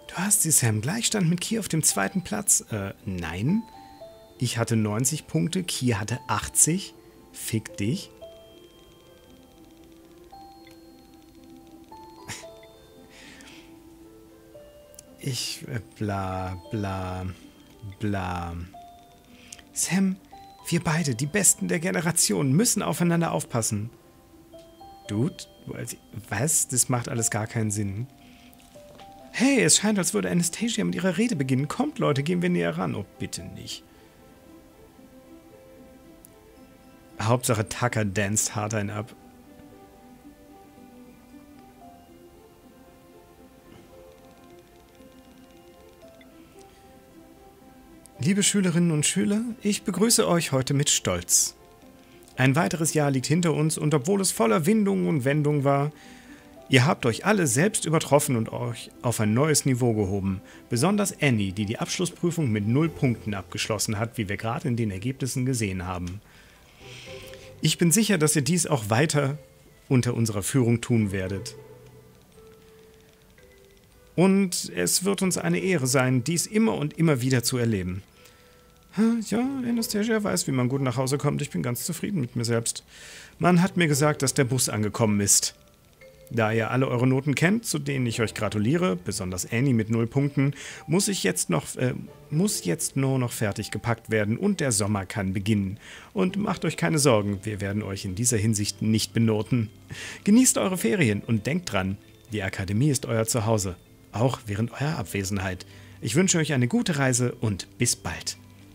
Du hast sie, Sam. Gleichstand mit Ki auf dem zweiten Platz. Nein. Ich hatte 90 Punkte, Ki hatte 80. Fick dich. Bla, bla, bla. Sam, wir beide, die Besten der Generation, müssen aufeinander aufpassen. Dude, was? Das macht alles gar keinen Sinn. Hey, es scheint, als würde Anastasia mit ihrer Rede beginnen. Kommt, Leute, gehen wir näher ran. Oh, bitte nicht. Hauptsache Tucker danced hart einen ab. Liebe Schülerinnen und Schüler, ich begrüße euch heute mit Stolz. Ein weiteres Jahr liegt hinter uns und obwohl es voller Windungen und Wendungen war, ihr habt euch alle selbst übertroffen und euch auf ein neues Niveau gehoben. Besonders Annie, die die Abschlussprüfung mit 0 Punkten abgeschlossen hat, wie wir gerade in den Ergebnissen gesehen haben. Ich bin sicher, dass ihr dies auch weiter unter unserer Führung tun werdet. Und es wird uns eine Ehre sein, dies immer und immer wieder zu erleben. Ja, Anastasia weiß, wie man gut nach Hause kommt. Ich bin ganz zufrieden mit mir selbst. Man hat mir gesagt, dass der Bus angekommen ist. Da ihr alle eure Noten kennt, zu denen ich euch gratuliere, besonders Annie mit 0 Punkten, muss jetzt nur noch fertig gepackt werden und der Sommer kann beginnen. Und macht euch keine Sorgen, wir werden euch in dieser Hinsicht nicht benoten. Genießt eure Ferien und denkt dran, die Akademie ist euer Zuhause, auch während eurer Abwesenheit. Ich wünsche euch eine gute Reise und bis bald.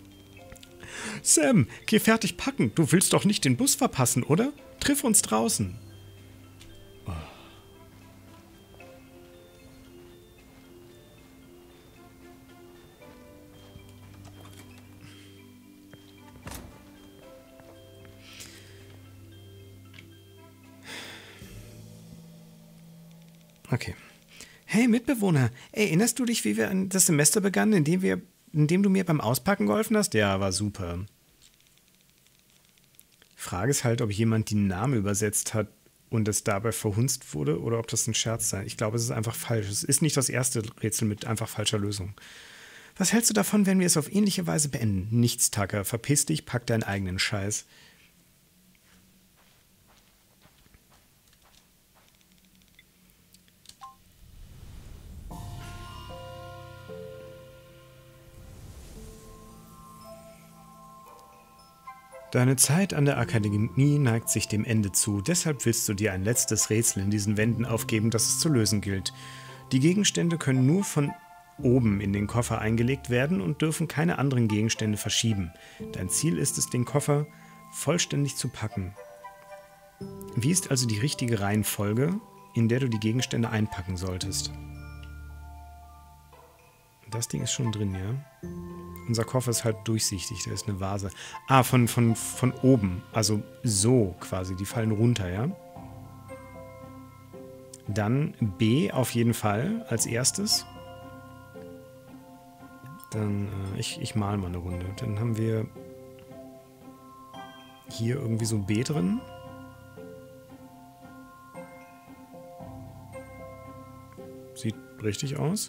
Sam, geh fertig packen. Du willst doch nicht den Bus verpassen, oder? Triff uns draußen. Oh. Okay. Hey, Mitbewohner, erinnerst du dich, wie wir das Semester begannen, indem du mir beim Auspacken geholfen hast? Ja, war super. Frage ist halt, ob jemand die Namen übersetzt hat und es dabei verhunzt wurde oder ob das ein Scherz sei. Ich glaube, es ist einfach falsch. Es ist nicht das erste Rätsel mit einfach falscher Lösung. Was hältst du davon, wenn wir es auf ähnliche Weise beenden? Nichts, Tucker. Verpiss dich, pack deinen eigenen Scheiß. Deine Zeit an der Akademie neigt sich dem Ende zu, deshalb willst du dir ein letztes Rätsel in diesen Wänden aufgeben, das es zu lösen gilt. Die Gegenstände können nur von oben in den Koffer eingelegt werden und dürfen keine anderen Gegenstände verschieben. Dein Ziel ist es, den Koffer vollständig zu packen. Wie ist also die richtige Reihenfolge, in der du die Gegenstände einpacken solltest? Das Ding ist schon drin, ja? Unser Koffer ist halt durchsichtig, da ist eine Vase. Ah, von oben, also so quasi, die fallen runter, ja? Dann B auf jeden Fall als erstes. Dann, ich mal mal eine Runde. Dann haben wir hier irgendwie so B drin. Sieht richtig aus.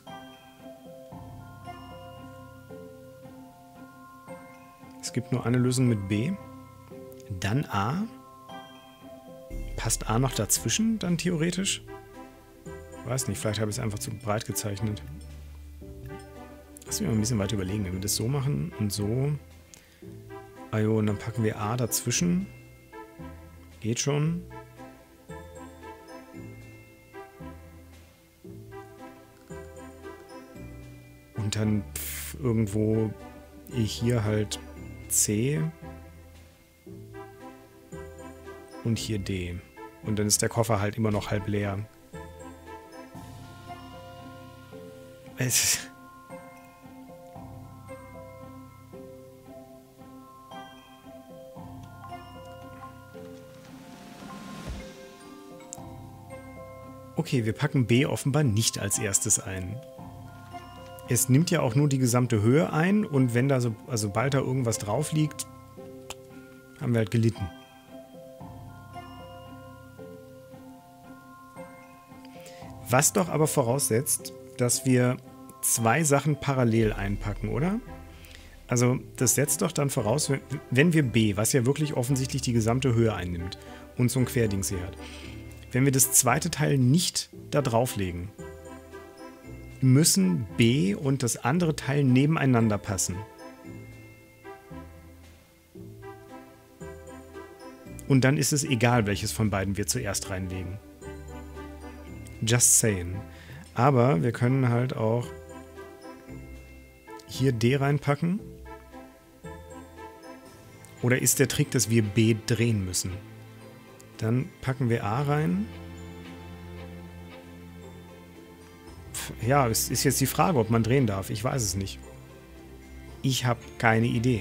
Es gibt nur eine Lösung mit B. Dann A. Passt A noch dazwischen, dann theoretisch? Weiß nicht, vielleicht habe ich es einfach zu breit gezeichnet. Lass mich mal ein bisschen weiter überlegen. Wenn wir das so machen und so. Ah jo, und dann packen wir A dazwischen. Geht schon. Und dann irgendwo hier halt C und hier D. Und dann ist der Koffer halt immer noch halb leer. Okay, wir packen B offenbar nicht als erstes ein. Es nimmt ja auch nur die gesamte Höhe ein und wenn da sobald da irgendwas drauf liegt, haben wir halt gelitten. Was doch aber voraussetzt, dass wir 2 Sachen parallel einpacken, oder? Also das setzt doch dann voraus, wenn wir B, was ja wirklich offensichtlich die gesamte Höhe einnimmt und so ein Querdings hier hat, wenn wir das zweite Teil nicht da drauflegen, müssen B und das andere Teil nebeneinander passen. Und dann ist es egal, welches von beiden wir zuerst reinlegen. Just saying. Aber wir können halt auch hier D reinpacken. Oder ist der Trick, dass wir B drehen müssen? Dann packen wir A rein. Ja, es ist jetzt die Frage, ob man drehen darf. Ich weiß es nicht. Ich habe keine Idee.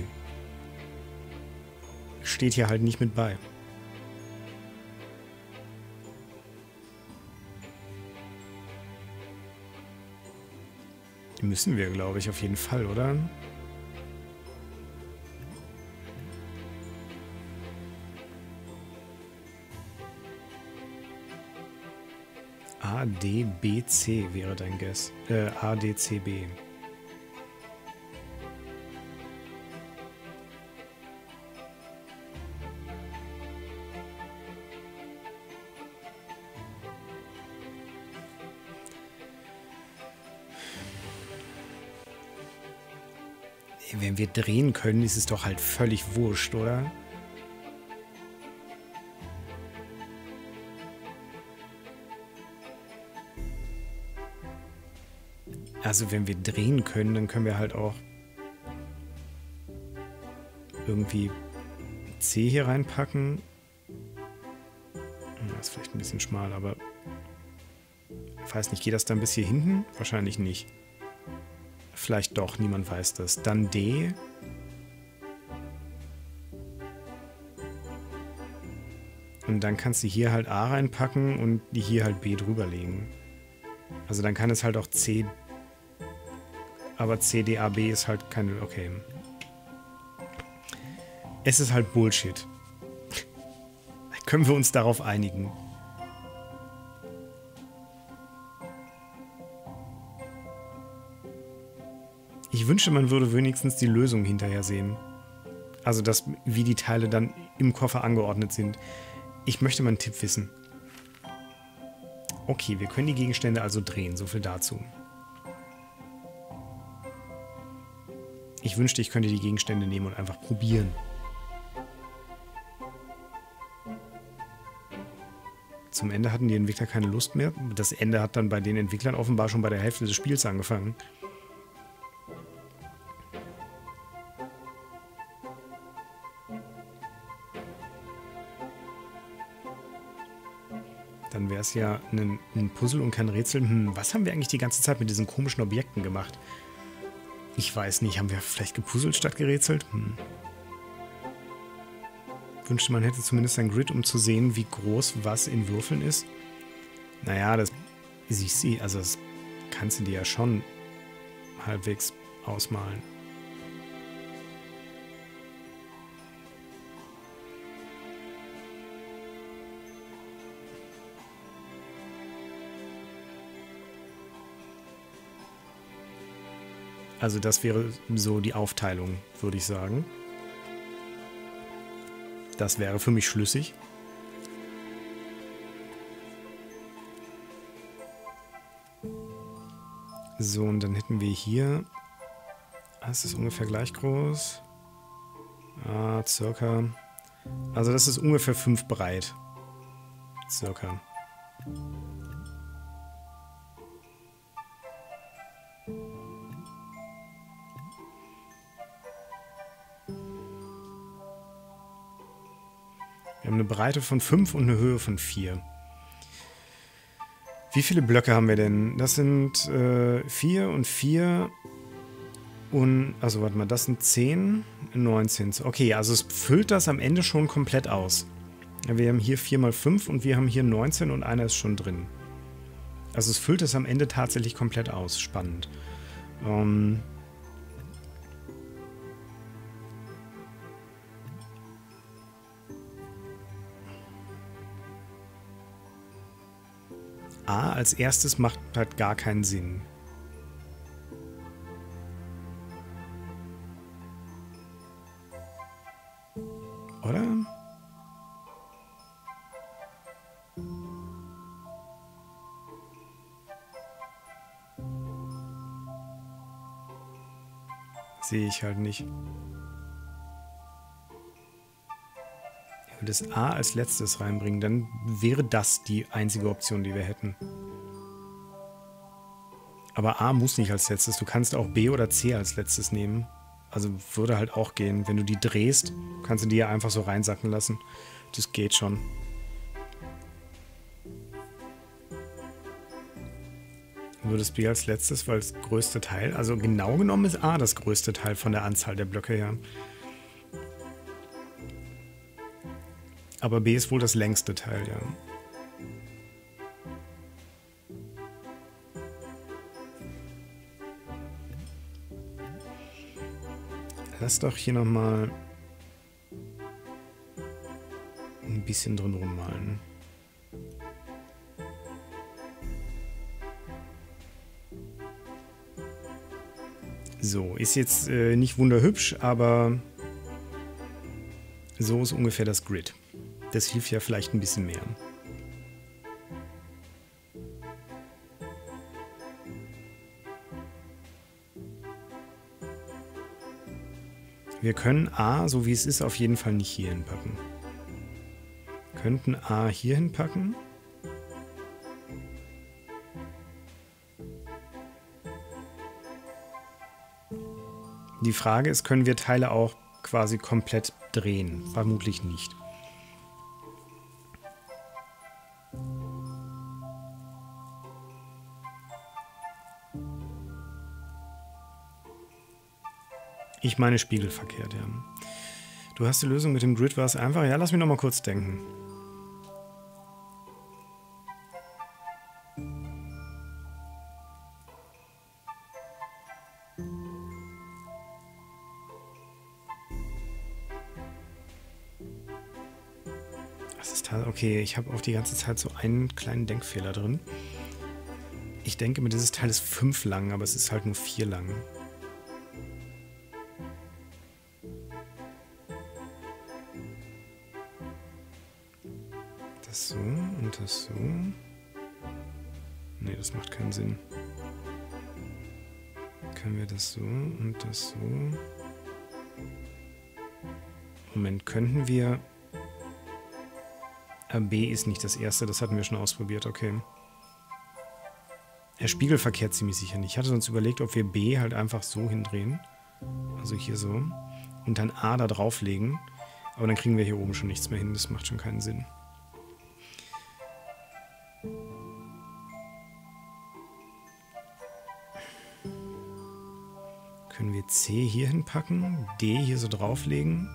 Steht hier halt nicht mit bei. Müssen wir, glaube ich, auf jeden Fall, oder? A, D, B, C wäre dein Guess. A, D, C, B. Wenn wir drehen können, ist es doch halt völlig wurscht, oder? Also wenn wir drehen können, dann können wir halt auch irgendwie C hier reinpacken. Das ist vielleicht ein bisschen schmal, aber ich weiß nicht, geht das dann bis hier hinten? Wahrscheinlich nicht. Vielleicht doch, niemand weiß das. Dann D. Und dann kannst du hier halt A reinpacken und die hier halt B drüberlegen. Also dann kann es halt auch C. Aber C, D, A, B ist halt keine... Okay. Es ist halt Bullshit. Können wir uns darauf einigen? Ich wünschte, man würde wenigstens die Lösung hinterher sehen. Also, wie die Teile dann im Koffer angeordnet sind. Ich möchte mal einen Tipp wissen. Okay, wir können die Gegenstände also drehen. So viel dazu. Ich wünschte, ich könnte die Gegenstände nehmen und einfach probieren. Zum Ende hatten die Entwickler keine Lust mehr. Das Ende hat dann bei den Entwicklern offenbar schon bei der Hälfte des Spiels angefangen. Dann wäre es ja ein Puzzle und kein Rätsel. Was haben wir eigentlich die ganze Zeit mit diesen komischen Objekten gemacht? Ich weiß nicht, haben wir vielleicht gepuzzelt statt gerätselt? Wünschte, man hätte zumindest ein Grid, um zu sehen, wie groß was in Würfeln ist. Naja, das kannst du dir ja schon halbwegs ausmalen. Also das wäre so die Aufteilung, würde ich sagen. Das wäre für mich schlüssig. So, und dann hätten wir hier... Das ist ungefähr gleich groß. Circa... Also das ist ungefähr 5 breit. Circa. Wir haben eine Breite von 5 und eine Höhe von 4. Wie viele Blöcke haben wir denn? Das sind 4 und 4 und... Also warte mal, das sind 10, 19. Okay, also es füllt das am Ende schon komplett aus. Wir haben hier 4 mal 5 und wir haben hier 19 und einer ist schon drin. Also es füllt es am Ende tatsächlich komplett aus. Spannend. A als erstes macht halt gar keinen Sinn. Sehe ich halt nicht. Ich würde das A als letztes reinbringen, dann wäre das die einzige Option, die wir hätten. Aber A muss nicht als letztes. Du kannst auch B oder C als letztes nehmen. Also würde halt auch gehen. Wenn du die drehst, kannst du die ja einfach so reinsacken lassen. Das geht schon. Du würdest B als letztes, weil das größte Teil, also genau genommen ist A das größte Teil von der Anzahl der Blöcke her. Aber B ist wohl das längste Teil, ja. Lass doch hier nochmal ein bisschen drin rummalen. So, ist jetzt nicht wunderhübsch, aber so ist ungefähr das Grid. Das hilft ja vielleicht ein bisschen mehr. Wir können A, so wie es ist, auf jeden Fall nicht hier hinpacken. Wir könnten A hier hinpacken. Die Frage ist, können wir Teile auch quasi komplett drehen? Vermutlich nicht. Ich meine spiegelverkehrt, ja. Du hast die Lösung mit dem Grid, war es einfach? Ja, lass mich noch mal kurz denken. Das ist okay, ich habe auch die ganze Zeit so einen kleinen Denkfehler drin. Ich denke mir, dieses Teil ist 5 lang, aber es ist halt nur 4 lang. Das so und das so. Nee, das macht keinen Sinn. Können wir das so und das so? Moment, könnten wir... B ist nicht das erste, das hatten wir schon ausprobiert, okay. Der Spiegel verkehrt ziemlich sicher nicht. Ich hatte uns überlegt, ob wir B halt einfach so hindrehen. Also hier so. Und dann A da drauflegen. Aber dann kriegen wir hier oben schon nichts mehr hin. Das macht schon keinen Sinn. Können wir C hier hinpacken, D hier so drauflegen.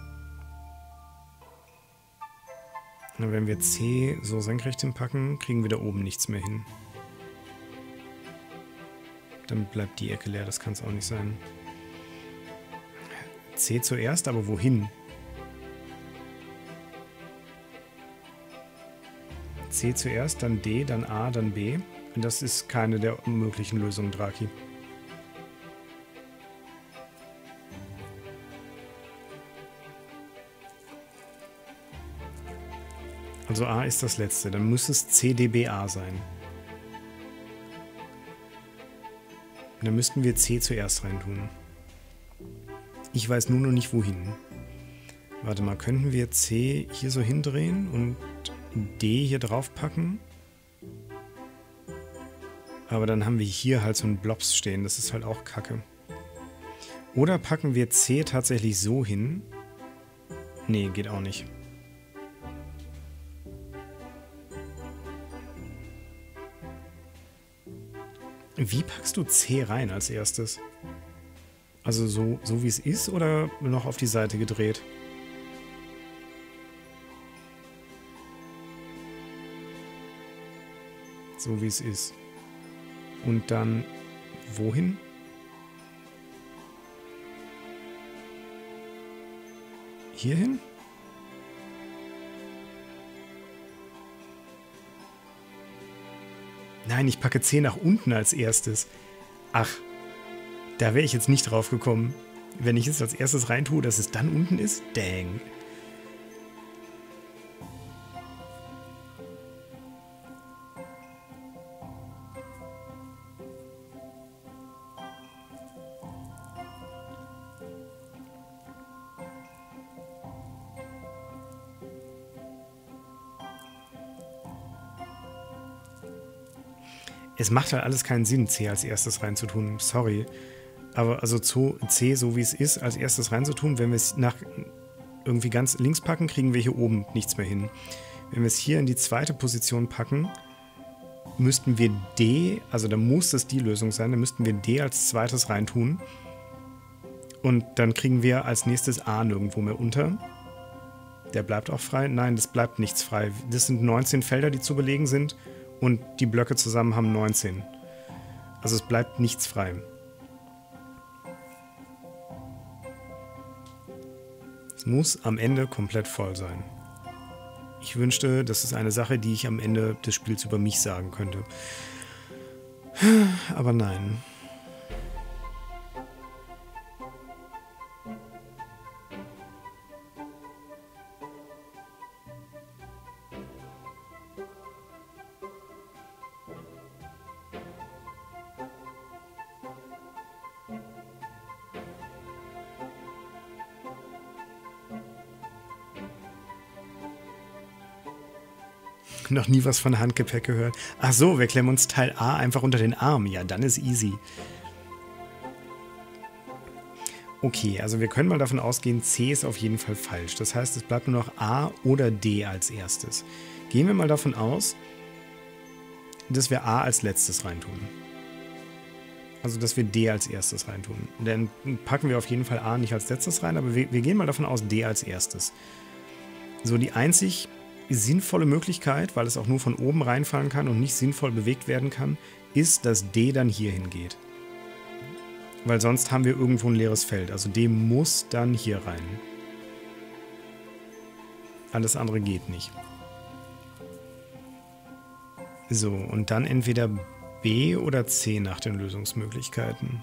Und wenn wir C so senkrecht hinpacken, kriegen wir da oben nichts mehr hin. Dann bleibt die Ecke leer, das kann es auch nicht sein. C zuerst, aber wohin? C zuerst, dann D, dann A, dann B. Und das ist keine der möglichen Lösungen, Draki. Also A ist das letzte, dann muss es CDBA sein. Und dann müssten wir C zuerst reintun. Ich weiß nur noch nicht wohin. Warte mal, könnten wir C hier so hindrehen und D hier drauf packen? Aber dann haben wir hier halt so einen Blobs stehen, das ist halt auch kacke. Oder packen wir C tatsächlich so hin? Nee, geht auch nicht. Wie packst du C rein als erstes? Also so wie es ist oder noch auf die Seite gedreht? So wie es ist. Und dann wohin? Hierhin? Nein, ich packe C nach unten als erstes. Ach, da wäre ich jetzt nicht drauf gekommen. Wenn ich es als erstes reintue, dass es dann unten ist? Dang. Es macht halt alles keinen Sinn, C als erstes reinzutun. Sorry. Aber also C, so wie es ist, als erstes reinzutun, wenn wir es nach irgendwie ganz links packen, kriegen wir hier oben nichts mehr hin. Wenn wir es hier in die zweite Position packen, müssten wir D, also da muss das die Lösung sein, dann müssten wir D als zweites reintun. Und dann kriegen wir als nächstes A nirgendwo mehr unter. Der bleibt auch frei. Nein, das bleibt nichts frei. Das sind 19 Felder, die zu belegen sind. Und die Blöcke zusammen haben 19. Also es bleibt nichts frei. Es muss am Ende komplett voll sein. Ich wünschte, das ist eine Sache, die ich am Ende des Spiels über mich sagen könnte. Aber nein. Noch nie was von Handgepäck gehört. Ach so, wir klemmen uns Teil A einfach unter den Arm. Ja, dann ist easy. Okay, also wir können mal davon ausgehen, C ist auf jeden Fall falsch. Das heißt, es bleibt nur noch A oder D als erstes. Gehen wir mal davon aus, dass wir A als letztes reintun. Also, dass wir D als erstes reintun. Dann packen wir auf jeden Fall A nicht als letztes rein, aber wir gehen mal davon aus, D als erstes. So, die einzig sinnvolle Möglichkeit, weil es auch nur von oben reinfallen kann und nicht sinnvoll bewegt werden kann, ist, dass D dann hier hingeht. Weil sonst haben wir irgendwo ein leeres Feld. Also D muss dann hier rein. Alles andere geht nicht. So, und dann entweder B oder C nach den Lösungsmöglichkeiten.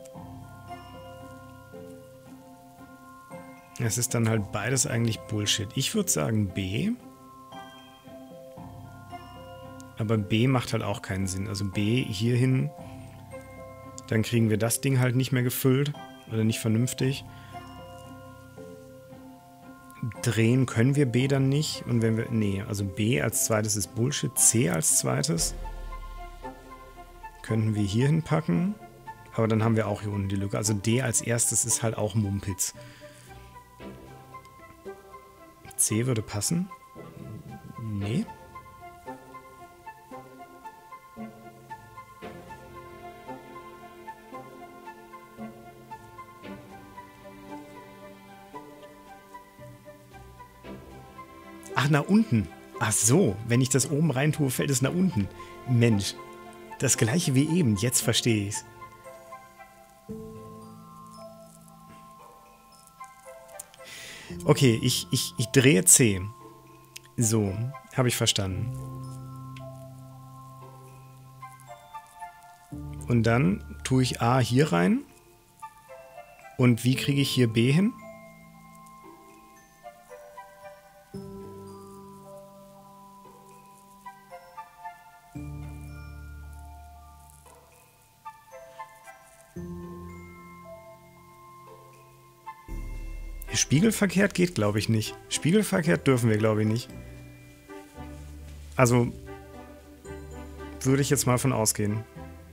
Es ist dann halt beides eigentlich Bullshit. Ich würde sagen B. Aber B macht halt auch keinen Sinn. Also B hierhin, dann kriegen wir das Ding halt nicht mehr gefüllt oder nicht vernünftig. Drehen können wir B dann nicht. Und wenn wir, nee, also B als zweites ist Bullshit. C als zweites könnten wir hierhin packen. Aber dann haben wir auch hier unten die Lücke. Also D als erstes ist halt auch Mumpitz. C würde passen. Nee. Ach, nach unten. Ach so, wenn ich das oben rein tue, fällt es nach unten. Mensch, das gleiche wie eben. Jetzt verstehe ich's. Okay, ich drehe C. So, habe ich verstanden. Und dann tue ich A hier rein. Und wie kriege ich hier B hin? Spiegelverkehrt geht, glaube ich, nicht. Spiegelverkehrt dürfen wir, glaube ich, nicht. Also, würde ich jetzt mal von ausgehen.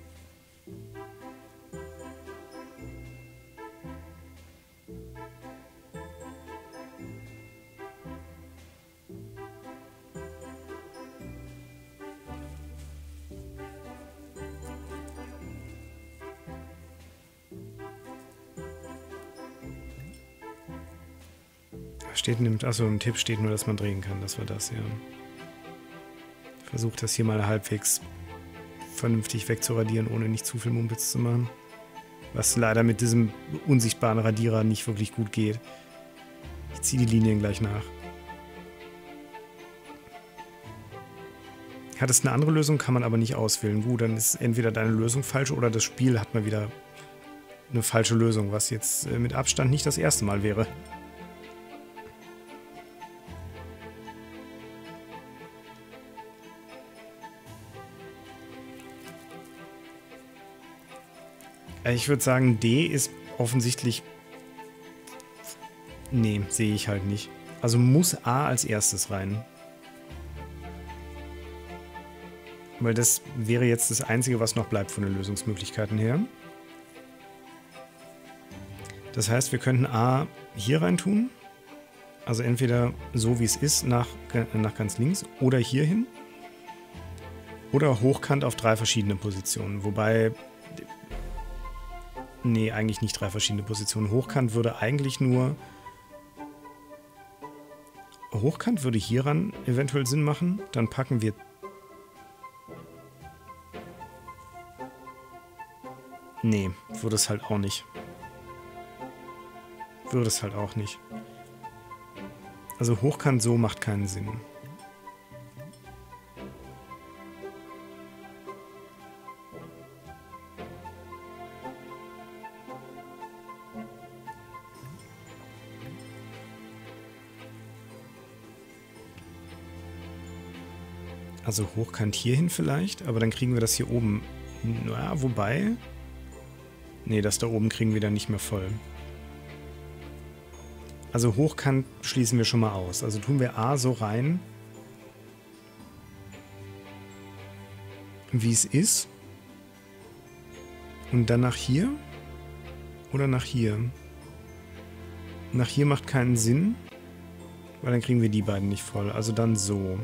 Steht achso, im Tipp steht nur, dass man drehen kann. Das war das, ja. Ich versuche das hier mal halbwegs vernünftig wegzuradieren, ohne nicht zu viel Mumpitz zu machen. Was leider mit diesem unsichtbaren Radierer nicht wirklich gut geht. Ich ziehe die Linien gleich nach. Hattest eine andere Lösung, kann man aber nicht auswählen. Gut, dann ist entweder deine Lösung falsch oder das Spiel hat mal wieder eine falsche Lösung, was jetzt mit Abstand nicht das erste Mal wäre. Ich würde sagen, D ist offensichtlich... Nee, sehe ich halt nicht. Also muss A als erstes rein. Weil das wäre jetzt das Einzige, was noch bleibt von den Lösungsmöglichkeiten her. Das heißt, wir könnten A hier rein tun. Also entweder so wie es ist, nach ganz links oder hier hin. Oder hochkant auf 3 verschiedene Positionen. Wobei, nee, eigentlich nicht 3 verschiedene Positionen. Hochkant würde eigentlich nur... Hochkant würde hieran eventuell Sinn machen. Dann packen wir... Nee, würde es halt auch nicht. Würde es halt auch nicht. Also hochkant so macht keinen Sinn. Also hochkant hierhin vielleicht, aber dann kriegen wir das hier oben... Naja, wobei... Nee, das da oben kriegen wir dann nicht mehr voll. Also hochkant schließen wir schon mal aus. Also tun wir A so rein, wie es ist. Und dann nach hier. Oder nach hier. Nach hier macht keinen Sinn, weil dann kriegen wir die beiden nicht voll. Also dann so.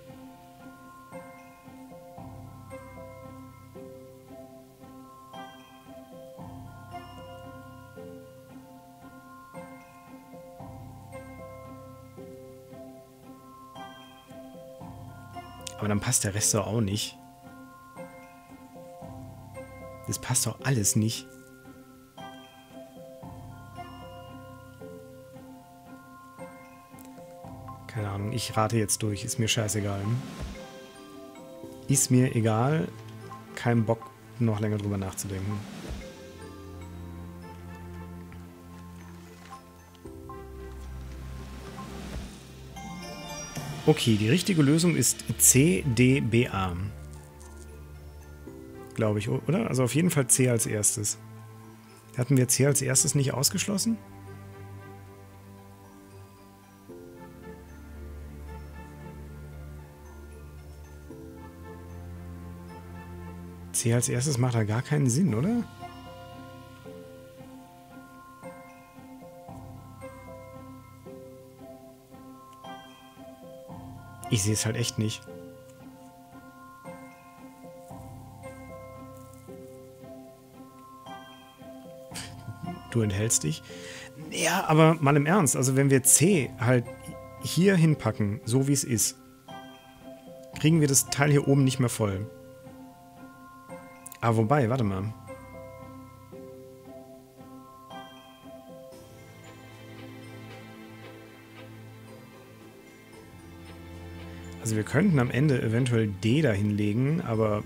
Aber dann passt der Rest doch auch nicht. Das passt doch alles nicht. Keine Ahnung, ich rate jetzt durch. Ist mir scheißegal. Ist mir egal. Kein Bock, noch länger drüber nachzudenken. Okay, die richtige Lösung ist CDBA. Glaube ich, oder? Also auf jeden Fall C als erstes. Hatten wir C als erstes nicht ausgeschlossen? C als erstes macht da gar keinen Sinn, oder? Ich sehe es halt echt nicht. Du enthältst dich. Ja, aber mal im Ernst. Also wenn wir C halt hier hinpacken, so wie es ist, kriegen wir das Teil hier oben nicht mehr voll. Ah, wobei, warte mal. Also wir könnten am Ende eventuell D da hinlegen, aber...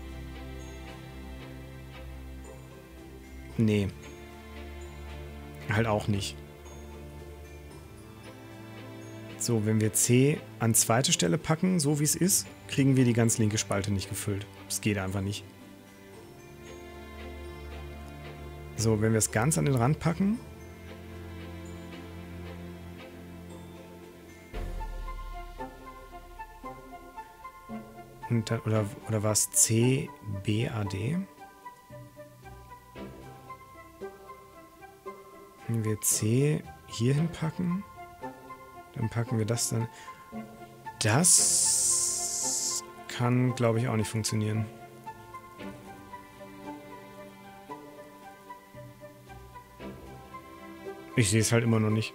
Nee. Halt auch nicht. So, wenn wir C an zweite Stelle packen, so wie es ist, kriegen wir die ganz linke Spalte nicht gefüllt. Das geht einfach nicht. So, wenn wir es ganz an den Rand packen... Und dann, oder war es CBAD? Wenn wir C hier hinpacken, dann packen wir das dann. Das kann, glaube ich, auch nicht funktionieren. Ich sehe es halt immer noch nicht.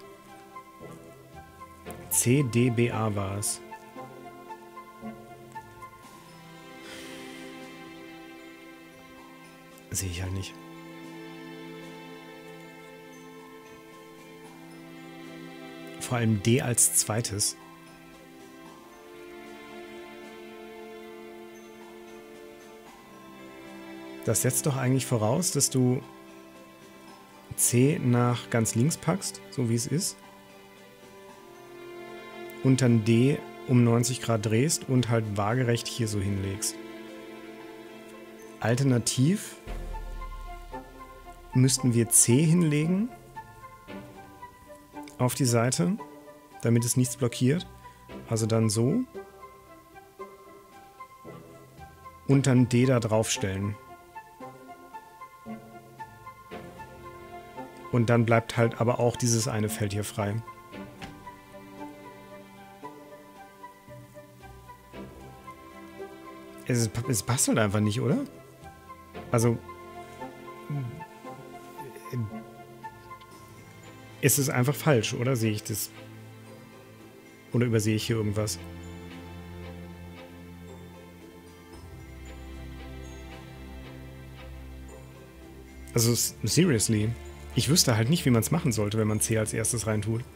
CDBA war es. Sehe ich halt nicht. Vor allem D als zweites. Das setzt doch eigentlich voraus, dass du C nach ganz links packst, so wie es ist. Und dann D um 90 Grad drehst und halt waagerecht hier so hinlegst. Alternativ müssten wir C hinlegen auf die Seite, damit es nichts blockiert. Also dann so. und dann D da draufstellen. Und dann bleibt halt aber auch dieses eine Feld hier frei. Es passt halt einfach nicht, oder? Also... Es ist einfach falsch, oder? Sehe ich das? Oder übersehe ich hier irgendwas? Also, seriously. Ich wüsste halt nicht, wie man es machen sollte, wenn man C als erstes reintut.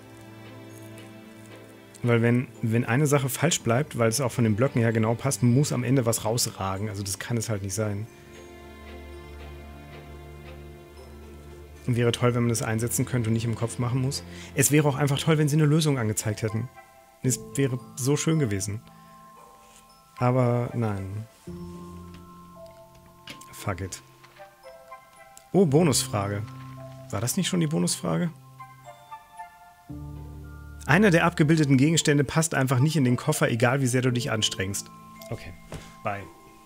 Weil wenn eine Sache falsch bleibt, weil es auch von den Blöcken her genau passt, muss am Ende was rausragen. Also das kann es halt nicht sein. Wäre toll, wenn man das einsetzen könnte und nicht im Kopf machen muss. Es wäre auch einfach toll, wenn sie eine Lösung angezeigt hätten. Es wäre so schön gewesen. Aber nein. Fuck it. Oh, Bonusfrage. War das nicht schon die Bonusfrage? Einer der abgebildeten Gegenstände passt einfach nicht in den Koffer, egal wie sehr du dich anstrengst. Okay, bye.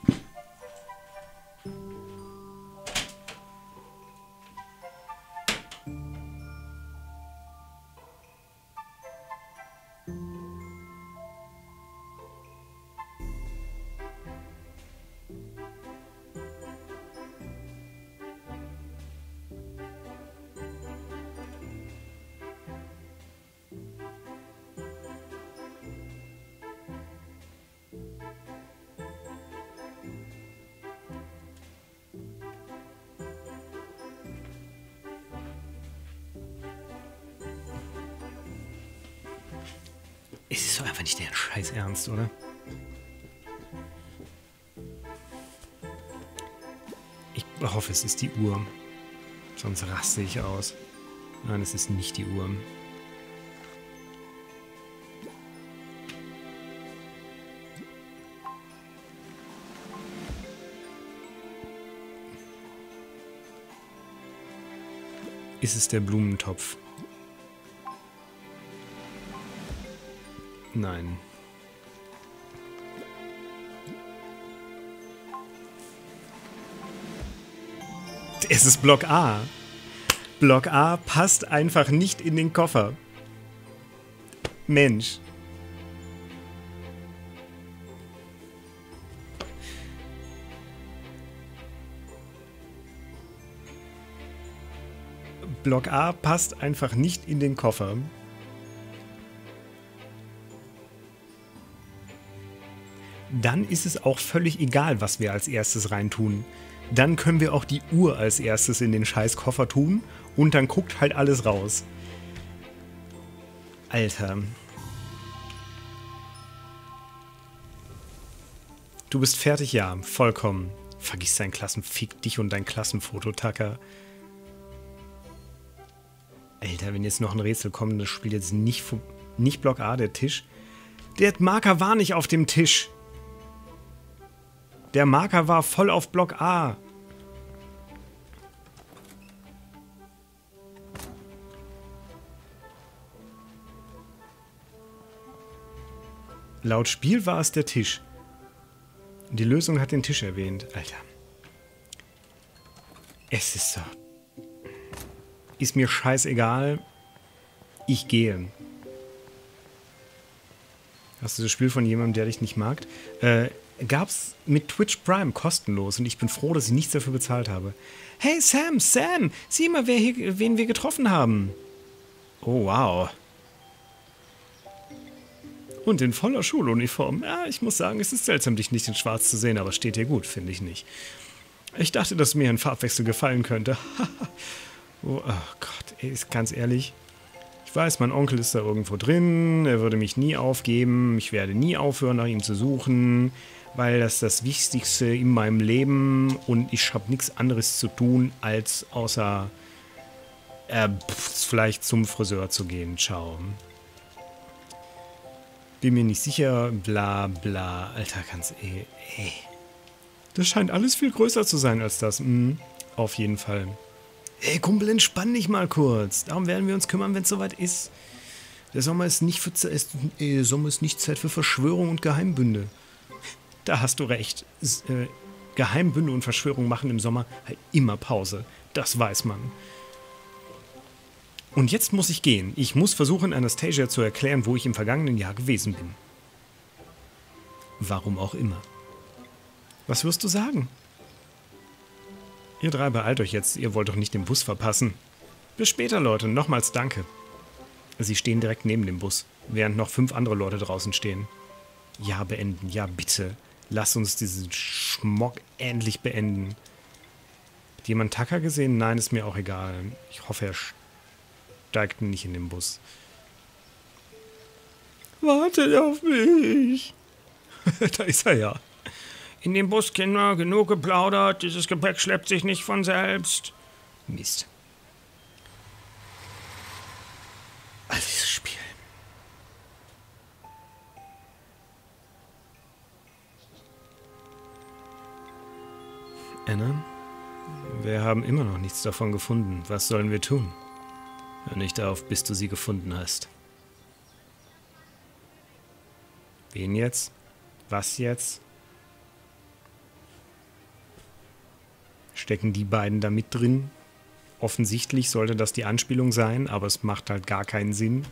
Es ist doch einfach nicht der Scheiß Ernst, oder? Ich hoffe, es ist die Uhr. Sonst raste ich aus. Nein, es ist nicht die Uhr. Ist es der Blumentopf? Nein. Es ist Block A. Block A passt einfach nicht in den Koffer. Mensch. Block A passt einfach nicht in den Koffer. Dann ist es auch völlig egal, was wir als erstes reintun. Dann können wir auch die Uhr als erstes in den scheiß Koffer tun und dann guckt halt alles raus. Alter. Du bist fertig? Ja, vollkommen. Vergiss dein Fick dich und dein Klassenfoto, Tucker. Alter, wenn jetzt noch ein Rätsel kommt, das spielt jetzt nicht Block A, der Tisch. Der Marker war nicht auf dem Tisch. Der Marker war voll auf Block A. Laut Spiel war es der Tisch. Die Lösung hat den Tisch erwähnt. Alter. Es ist so. Ist mir scheißegal. Ich gehe. Hast du das Spiel von jemandem, der dich nicht mag? Gab's mit Twitch Prime kostenlos und ich bin froh, dass ich nichts dafür bezahlt habe. Hey Sam, sieh mal, wen wir getroffen haben. Oh, wow. Und in voller Schuluniform. Ja, ich muss sagen, es ist seltsam, dich nicht in schwarz zu sehen, aber steht dir gut, finde ich nicht. Ich dachte, dass mir ein Farbwechsel gefallen könnte. Oh Gott, ey, ist ganz ehrlich. Ich weiß, mein Onkel ist da irgendwo drin, er würde mich nie aufgeben, ich werde nie aufhören, nach ihm zu suchen, weil das das Wichtigste in meinem Leben und ich habe nichts anderes zu tun, als außer vielleicht zum Friseur zu gehen. Ciao. Bin mir nicht sicher, bla bla. Alter, ganz ey. Das scheint alles viel größer zu sein als das. Auf jeden Fall. Ey, Kumpel, entspann dich mal kurz. Darum werden wir uns kümmern, wenn es soweit ist. Der Sommer ist nicht Zeit für Verschwörung und Geheimbünde. Da hast du recht. Geheimbünde und Verschwörungen machen im Sommer halt immer Pause. Das weiß man. Und jetzt muss ich gehen. Ich muss versuchen, Anastasia zu erklären, wo ich im vergangenen Jahr gewesen bin. Warum auch immer. Was wirst du sagen? Ihr drei beeilt euch jetzt. Ihr wollt doch nicht den Bus verpassen. Bis später, Leute. Nochmals danke. Sie stehen direkt neben dem Bus, während noch 5 andere Leute draußen stehen. Ja, beenden. Ja, bitte. Lass uns diesen Schmock endlich beenden. Hat jemand Tucker gesehen? Nein, ist mir auch egal. Ich hoffe, er steigt nicht in den Bus. Wartet auf mich. Da ist er ja. In dem Bus, Kinder, genug geplaudert. Dieses Gepäck schleppt sich nicht von selbst. Mist. Also dieses Spiel. Anna, wir haben immer noch nichts davon gefunden. Was sollen wir tun? Hör nicht auf, bis du sie gefunden hast. Wen jetzt? Was jetzt? Stecken die beiden da mit drin? Offensichtlich sollte das die Anspielung sein, aber es macht halt gar keinen Sinn.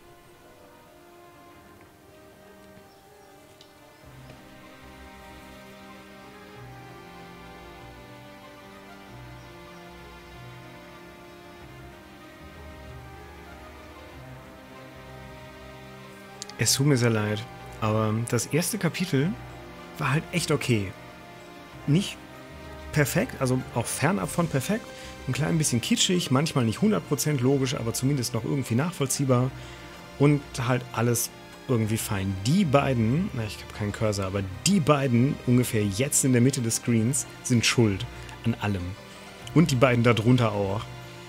Es tut mir sehr leid, aber das erste Kapitel war halt echt okay. Nicht perfekt, also auch fernab von perfekt. Ein klein bisschen kitschig, manchmal nicht 100% logisch, aber zumindest noch irgendwie nachvollziehbar. Und halt alles irgendwie fein. Die beiden, na, ich habe keinen Cursor, aber die beiden ungefähr jetzt in der Mitte des Screens sind schuld an allem. Und die beiden darunter auch.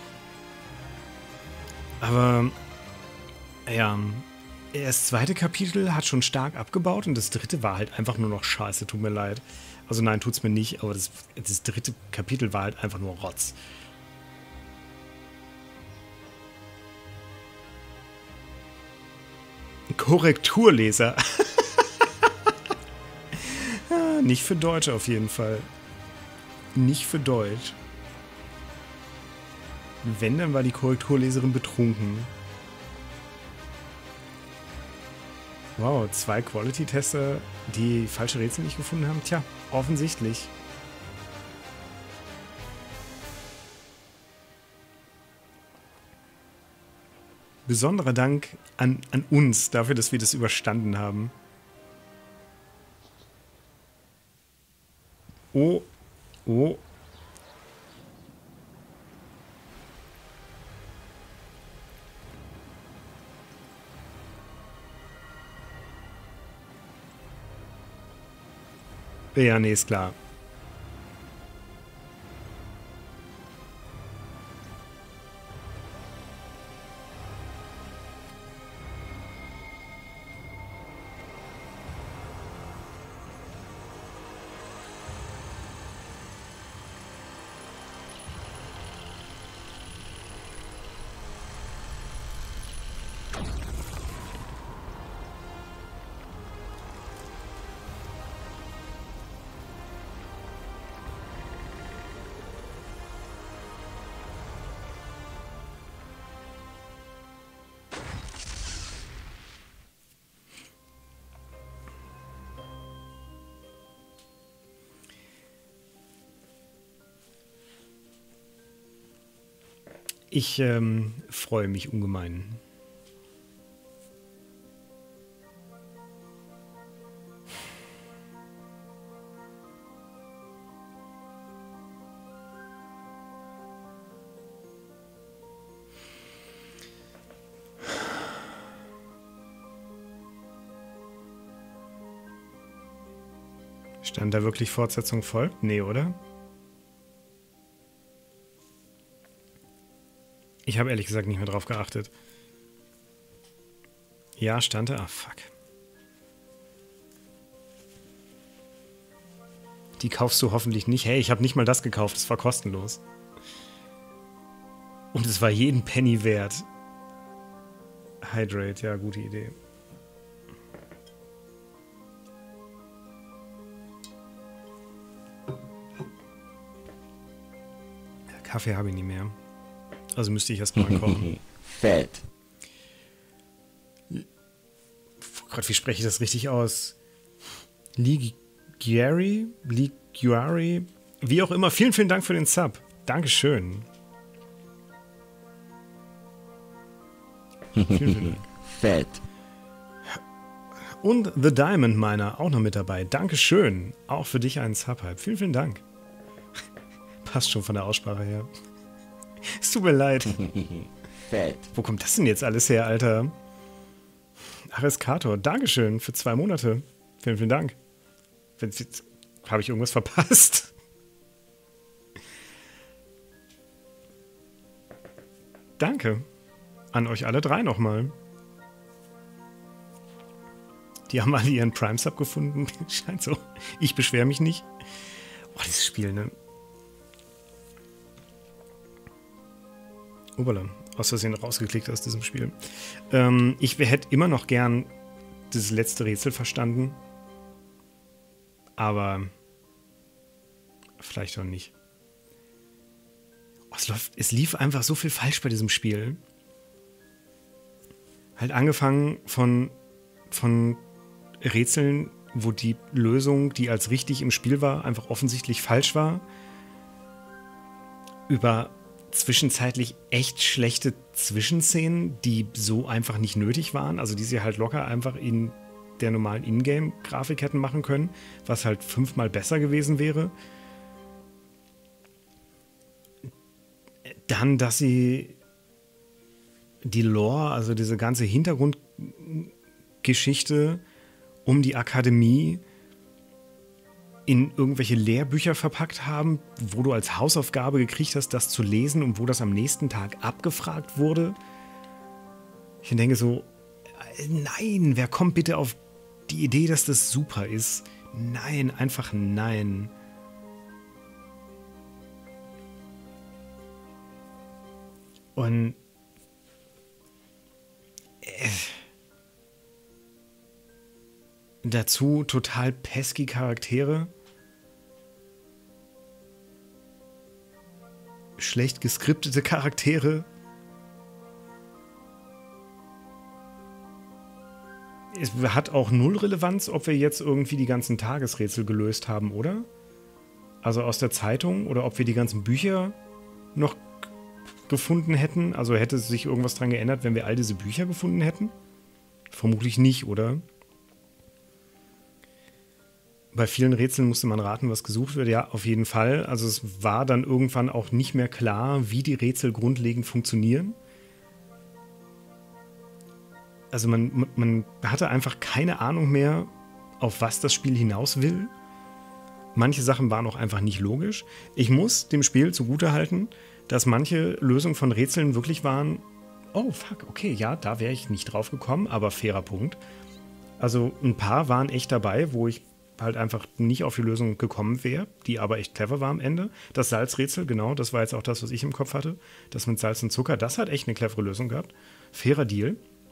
Aber, ja, das zweite Kapitel hat schon stark abgebaut und das dritte war halt einfach nur noch scheiße, tut mir leid. Also nein, tut's mir nicht, aber das dritte Kapitel war halt einfach nur Rotz. Korrekturleser. Nicht für Deutsch auf jeden Fall. Nicht für Deutsch. Wenn, dann war die Korrekturleserin betrunken. Wow, 2 Quality-Tester, die falsche Rätsel nicht gefunden haben? Tja, offensichtlich. Besonderer Dank an uns dafür, dass wir das überstanden haben. Oh, oh. Ja, nee, ist klar. Ich freue mich ungemein. Stand da wirklich Fortsetzung folgt? Nee, oder? Ich habe ehrlich gesagt nicht mehr drauf geachtet. Ja, stand da? Ah, fuck. Die kaufst du hoffentlich nicht. Hey, ich habe nicht mal das gekauft. Es war kostenlos. Und es war jeden Penny wert. Hydrate, ja, gute Idee. Kaffee habe ich nie mehr. Also müsste ich erst mal kochen. Fett. Oh Gott, wie spreche ich das richtig aus? Liguari? Wie auch immer. Vielen, vielen Dank für den Sub. Dankeschön. Vielen, vielen Dank. Fett. Und The Diamond Miner auch noch mit dabei. Dankeschön. Auch für dich einen Sub. Vielen, vielen Dank. Passt schon von der Aussprache her. Es tut mir leid. Fett. Wo kommt das denn jetzt alles her, Alter? Areskator, Dankeschön für 2 Monate. Vielen, vielen Dank. Habe ich irgendwas verpasst? Danke. An euch alle 3 nochmal. Die haben alle ihren Prime-Sub gefunden. Scheint so. Ich beschwere mich nicht. Oh, dieses Spiel, ne? Oberle. Aus Versehen rausgeklickt aus diesem Spiel. Ich hätte immer noch gern das letzte Rätsel verstanden. Aber vielleicht auch nicht. Oh, es lief einfach so viel falsch bei diesem Spiel. Halt angefangen von Rätseln, wo die Lösung, die als richtig im Spiel war, einfach offensichtlich falsch war. Über zwischenzeitlich echt schlechte Zwischenszenen, die so einfach nicht nötig waren. Also die sie halt locker einfach in der normalen Ingame-Grafik hätten machen können, was halt 5-mal besser gewesen wäre. Dann, dass sie die Lore, also diese ganze Hintergrundgeschichte um die Akademie in irgendwelche Lehrbücher verpackt haben, wo du als Hausaufgabe gekriegt hast, das zu lesen und wo das am nächsten Tag abgefragt wurde. Ich denke so, nein, wer kommt bitte auf die Idee, dass das super ist? Nein, einfach nein. Und dazu total pesky Charaktere. Schlecht geskriptete Charaktere. Es hat auch 0 Relevanz, ob wir jetzt irgendwie die ganzen Tagesrätsel gelöst haben, oder? Also aus der Zeitung, oder ob wir die ganzen Bücher noch gefunden hätten. Also hätte sich irgendwas dran geändert, wenn wir all diese Bücher gefunden hätten? Vermutlich nicht, oder? Bei vielen Rätseln musste man raten, was gesucht wird. Ja, auf jeden Fall. Also es war dann irgendwann auch nicht mehr klar, wie die Rätsel grundlegend funktionieren. Also man hatte einfach keine Ahnung mehr, auf was das Spiel hinaus will. Manche Sachen waren auch einfach nicht logisch. Ich muss dem Spiel zugutehalten, dass manche Lösungen von Rätseln wirklich waren, oh fuck, okay, ja, da wäre ich nicht drauf gekommen, aber fairer Punkt. Also ein paar waren echt dabei, wo ich halt einfach nicht auf die Lösung gekommen wäre, die aber echt clever war am Ende. Das Salzrätsel, genau, das war jetzt auch das, was ich im Kopf hatte. Das mit Salz und Zucker, das hat echt eine clevere Lösung gehabt. Fairer Deal.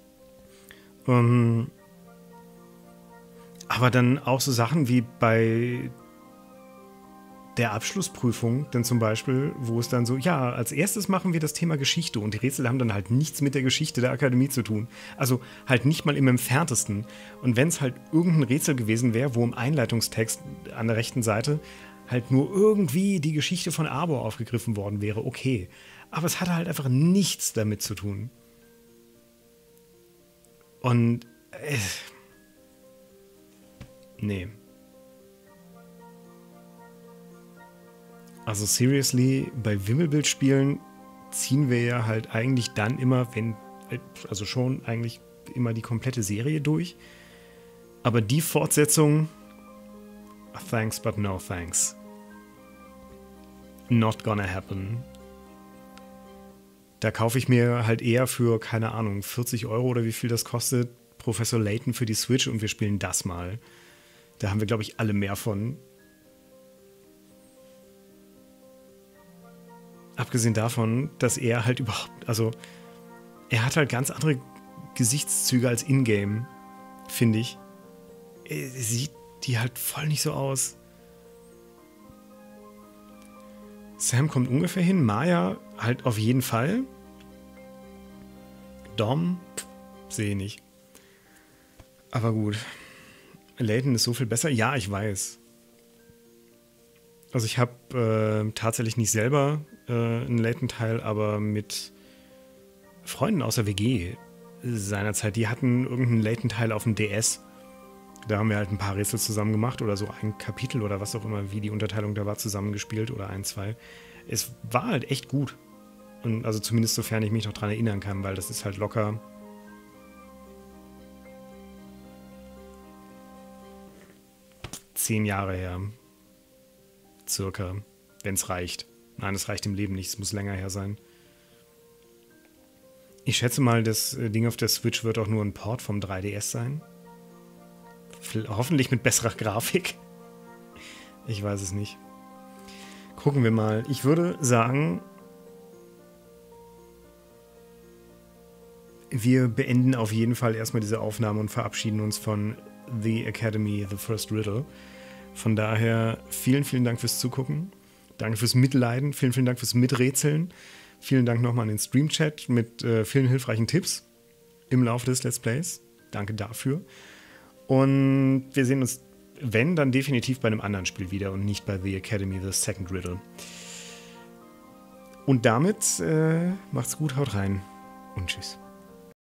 Aber dann auch so Sachen wie bei der Abschlussprüfung, denn zum Beispiel, wo es dann so, ja, als erstes machen wir das Thema Geschichte und die Rätsel haben dann halt nichts mit der Geschichte der Akademie zu tun. Also halt nicht mal im entferntesten. Und wenn es halt irgendein Rätsel gewesen wäre, wo im Einleitungstext an der rechten Seite halt nur irgendwie die Geschichte von Arbor aufgegriffen worden wäre, okay. Aber es hatte halt einfach nichts damit zu tun. Und nee. Also seriously, bei Wimmelbildspielen ziehen wir ja halt eigentlich dann immer, also schon eigentlich immer die komplette Serie durch. Aber die Fortsetzung, thanks but no thanks. Not gonna happen. Da kaufe ich mir halt eher für, keine Ahnung, 40 € oder wie viel das kostet, Professor Layton für die Switch und wir spielen das mal. Da haben wir, glaube ich, alle mehr von. Abgesehen davon, dass er halt überhaupt, also er hat halt ganz andere Gesichtszüge als Ingame, finde ich. Sieht die halt voll nicht so aus. Sam kommt ungefähr hin. Maya halt auf jeden Fall. Dom, sehe ich nicht. Aber gut. Layton ist so viel besser. Ja, ich weiß. Also ich habe tatsächlich nicht selber einen Layton-Teil, aber mit Freunden aus der WG seinerzeit, die hatten irgendeinen Layton-Teil auf dem DS. Da haben wir halt ein paar Rätsel zusammen gemacht oder so ein Kapitel oder was auch immer, wie die Unterteilung da war, zusammengespielt oder ein, zwei. Es war halt echt gut. Und also zumindest sofern ich mich noch dran erinnern kann, weil das ist halt locker 10 Jahre her. Circa. Wenn es reicht. Nein, es reicht im Leben nicht. Es muss länger her sein. Ich schätze mal, das Ding auf der Switch wird auch nur ein Port vom 3DS sein. Hoffentlich mit besserer Grafik. Ich weiß es nicht. Gucken wir mal. Ich würde sagen, wir beenden auf jeden Fall erstmal diese Aufnahme und verabschieden uns von The Academy, The First Riddle. Von daher vielen, vielen Dank fürs Zugucken. Danke fürs Mitleiden. Vielen, vielen Dank fürs Miträtseln. Vielen Dank nochmal an den Stream-Chat mit vielen hilfreichen Tipps im Laufe des Let's Plays. Danke dafür. Und wir sehen uns, wenn, dann definitiv bei einem anderen Spiel wieder und nicht bei The Academy, The Second Riddle. Und damit macht's gut, haut rein und tschüss.